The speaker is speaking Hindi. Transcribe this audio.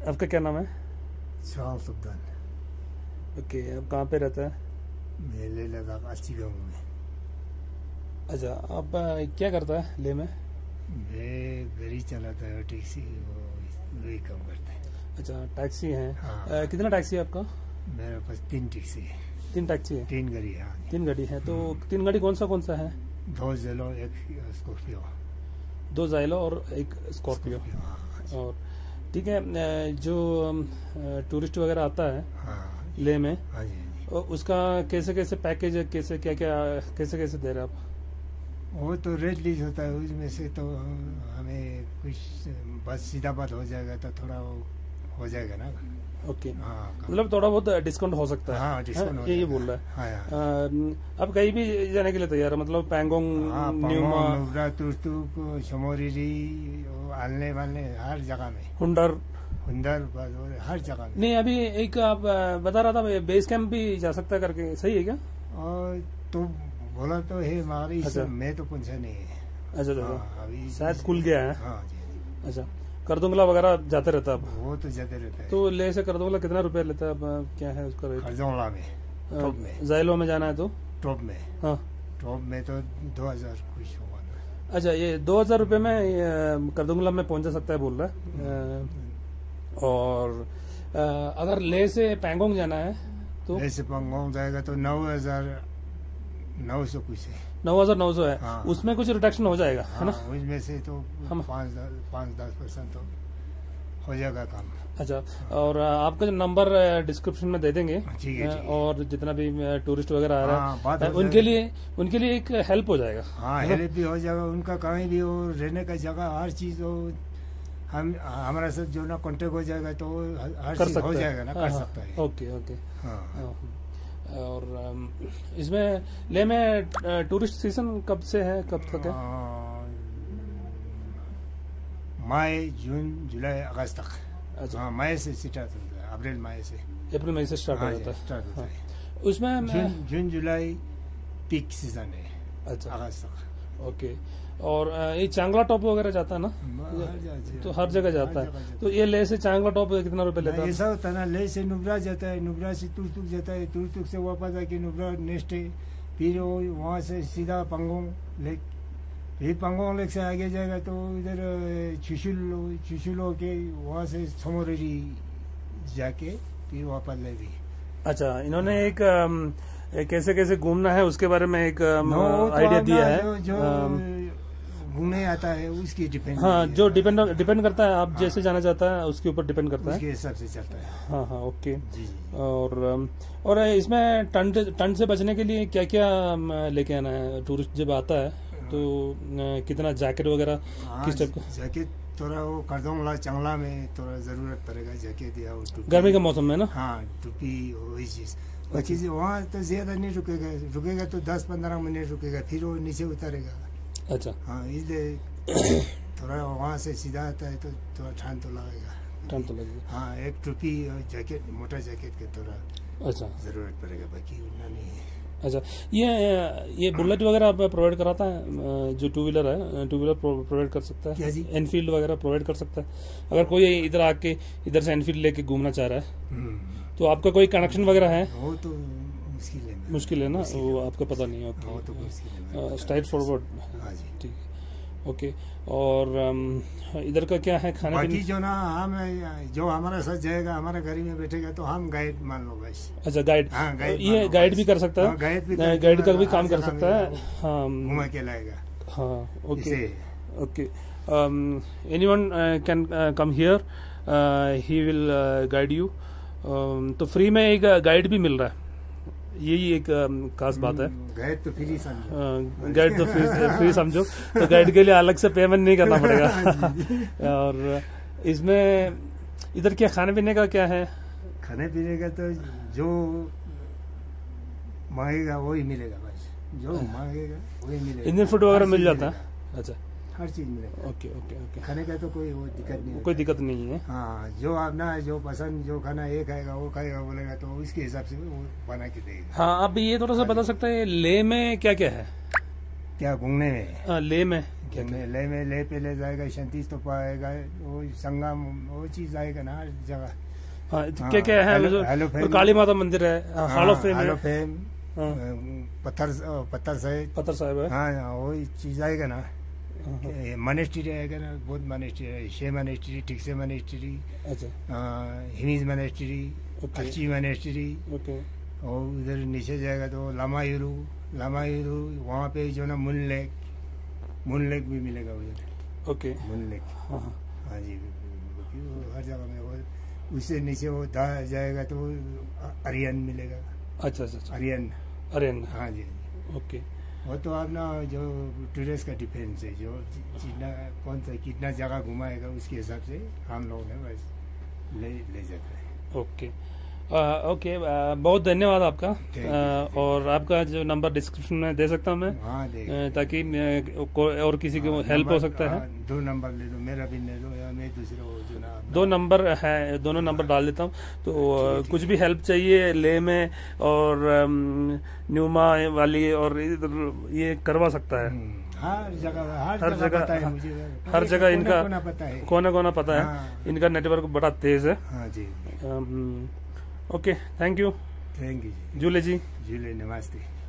आपका क्या नाम है? शाह सुल्तान। ओके, आप कहाँ पे रहता है? मैं लेह लद्दाख अच्छी गाँव में। अच्छा, आप क्या करता है लेह में? मैं गाड़ी चलाता है, टैक्सी, वही काम करता है। अच्छा, टैक्सी है। हाँ। कितना टैक्सी है आपका? मेरे पास 3 टैक्सी है। 3 टैक्सी है? 3 गाड़ी है। हाँ। 3 गाड़ी है। तो 3 गाड़ी कौन सा है? 2 जेलो, 1 स्कॉर्पियो। 2 जाइलो और 1 स्कॉर्पियो। हाँ। और ठीक है, जो टूरिस्ट वगैरह आता है हाँ लेह में, हाँ जी। उसका कैसे पैकेज है, कैसे कैसे दे रहे हैं आप? वो तो रेट लीज होता है, उसमें से तो हमें कुछ बस सीधा बात हो जाएगा तो थोड़ा वो हो जाएगा ना। ओके। हाँ, मतलब थोड़ा बहुत डिस्काउंट हो सकता है। हाँ, डिस्काउंट हो ये जाएगा। बोल रहा है। हाँ। आप कहीं भी जाने के लिए तैयार है? मतलब पैंगोंग, हाँ, न्यूमा, नुब्रा, तुर्तुक, शमोरीरी, आलने वालने हर जगह में, हुंडर। हर जगह में। नहीं, अभी एक आप बता रहा था बेस कैंप भी जा सकता है करके, सही है क्या? और तो बोला तो है हमारी। अच्छा। मैं तो पूछा नहीं है। अच्छा, हाँ, अभी शायद खुल गया है। हाँ जी। अच्छा, करदोंगला वगैरह जाते रहता है अब? वो तो जाते रहता है। तो लेह से करदोंगला कितना रुपया लेता है अब, क्या है उसका रेट? खरजोला में, टॉप में। जाइलो में जाना है तो? टॉप में। हाँ। टॉप में तो 2000 कुछ होगा ना। अच्छा, ये 2000 रुपये में करदोंगला में पहुंच सकता है बोल रहा है। और अगर लेह से पैंगोंग जाना है तो? ऐसे पंगोंग जाएगा तो 9900 कुछ है। 9900 है। हाँ। उसमें कुछ रिडक्शन हो जाएगा, है ना? उसमें से तो हम 5-10% तो हो जाएगा काम। अच्छा, और आपका जो नंबर डिस्क्रिप्शन में दे देंगे। ठीक है। और जितना भी टूरिस्ट वगैरह आ रहा हाँ, बात है हो उनके लिए एक हेल्प हो जाएगा। हाँ, हेल्प भी हो जाएगा। उनका कहीं भी हो, रहने का जगह, हर चीज हो, हम हमारा सब जो ना कांटेक्ट हो जाएगा तो हर चीज हो जाएगा ना, कर सकता है। ओके। हाँ। और इसमें लेह में टूरिस्ट सीजन कब से है, कब तक है? मई, जून, जुलाई, अगस्त तक। अच्छा। हाँ, मई से स्टार्ट होता है, अप्रैल मई से स्टार्ट हो हाँ, जाता है। स्टार्ट होता है। उसमें जून जुलाई पीक सीजन है। अच्छा, अगस्त तक। ओके। और ये चांगला टॉप वगैरह जाता है ना? तो हर जगह जाता है। तो ये लेह से चांगला टॉप कितना रुपए लेता है? ऐसा होता है ना, लेह से नुब्रा जाता है, नुब्रा से तुर्तुक जाता है, तुर्तुक से वापस आके नुब्रा नेक्स्ट है, फिर वो वहाँ से सीधा पंगोंग लेक, फिर पंगोंग लेक से आगे जाएगा तो इधर चुशुलो के वहाँ से समोरेरी जाके फिर वापस ले भी। अच्छा, इन्होंने एक कैसे घूमना है उसके बारे में एक आइडिया दिया है। जो घूमने आता है उसकी डिपेंड। हाँ, जो डिपेंड करता है, आप जैसे जाना चाहता है उसके ऊपर डिपेंड करता है, उसके हिसाब से चलता है। हाँ, ओके जी। और इसमें ठंड से बचने के लिए क्या क्या लेके आना है टूरिस्ट जब आता है तो? कितना जैकेट वगैरह किस टाइप का? जैकेट थोड़ा वो करदोंगला चंगला में थोड़ा जरूरत पड़ेगा जैकेट या वो टोपी। गर्मी के मौसम में ना? हाँ, टोपी वही चीज। बाकी वहाँ तो ज्यादा नहीं रुकेगा तो 10-15 मिनट रुकेगा, फिर वो नीचे उतारेगा। अच्छा। हाँ, इसलिए थोड़ा वहाँ से सीधा आता है तो थोड़ा ठंड तो लगेगा। हाँ, एक टोपी और जैकेट, मोटा जैकेट के थोड़ा अच्छा जरूरत पड़ेगा, बाकी उतना नहीं है। अच्छा, ये बुलेट वगैरह आप प्रोवाइड कराता है? जो 2 व्हीलर है, 2 व्हीलर प्रोवाइड कर सकता है? क्या जी? एनफील्ड वगैरह प्रोवाइड कर सकता है अगर कोई इधर आके इधर से एनफील्ड लेके घूमना चाह रहा है तो? आपका कोई कनेक्शन वगैरह है? वो तो मुश्किल है ना, वो आपको पता नहीं है। वो तो मुश्किल है। Straightforward. हाँ जी, ठीक है, ओके। और इधर का क्या है खाने बाकी पीने? जो ना हम जो हमारा साथ जाएगा, हमारा गाड़ी में बैठेगा तो हम गाइड मान लो बस। अच्छा, गाइड। हाँ, गाइड ये गाइड भी कर सकता है? गाइड का भी काम कर सकता है। हाँ, घुमा के लाएगा। हाँ, okay. Anyone can come here, he will guide you. तो फ्री में एक गाइड भी मिल रहा है, यही एक खास बात है। गाइड तो फ्री समझो। गाइड तो फ्री समझो, तो गाइड के लिए अलग से पेमेंट नहीं करना पड़ेगा। और इसमें इधर क्या खाने पीने का क्या है? खाने पीने का तो जो मांगेगा वही मिलेगा, बस जो मांगेगा वही मिलेगा। इंडियन फूड वगैरह मिल जाता है? अच्छा, हर चीज मिलेगा। ओके। खाने का तो कोई वो दिक्कत नहीं, कोई दिक्कत नहीं है। हाँ, जो अपना जो पसंद, जो खाना ये खाएगा वो खाएगा बोलेगा तो उसके हिसाब से वो बना के देगा। हाँ, आप ये थोड़ा सा बता सकते हैं लेह में क्या क्या है? क्या घूमने में? ले में क्या घूमने ले पे ले जाएगा, शांति स्तूप आएगा, वो संगम, वो चीज आएगा ना हर जगह। हाँ, क्या क्या है? और काली माता मंदिर है, हॉल ऑफ फेम, पत्थर साहिब है। हाँ, वही चीज आएगा ना। मनेस्ट्री आएगा ना, बहुत मनेस्ट्री है, शे मनेस्ट्री, ठीक से मनेस्ट्री, अच्छा, हिमीज मनेस्ट्री, अच्छी मनेस्ट्री। और उधर नीचे जाएगा तो लामायूरू, वहाँ पे जो ना मून लेक भी मिलेगा उधर। ओके, मून लेक, हाँ जी, हर जगह में। वो उससे नीचे वो जाएगा तो अरियन मिलेगा। अच्छा, अरियन, हाँ जी। ओके, वो तो अपना जो टूरिस्ट का डिफेंस है, जो कौन सा कितना जगह घुमाएगा उसके हिसाब से हम लोग ने बस ले जाते हैं। ओके, बहुत धन्यवाद आपका। और आपका जो नंबर डिस्क्रिप्शन में दे सकता हूँ मैं, ताकि और किसी को हेल्प हो सकता है। 2 नंबर ले लो, मेरा भी ले लो या मैं दूसरे को जो ना 2 नंबर है, दोनों नंबर डाल देता हूँ। तो कुछ भी हेल्प चाहिए ले में और न्यूमा वाली और ये करवा सकता है। हर जगह इनका कोना पता है। हाँ। इनका नेटवर्क बड़ा तेज है। हाँ जी। ओके, थैंक यू जी। जूले जी। नमस्ते।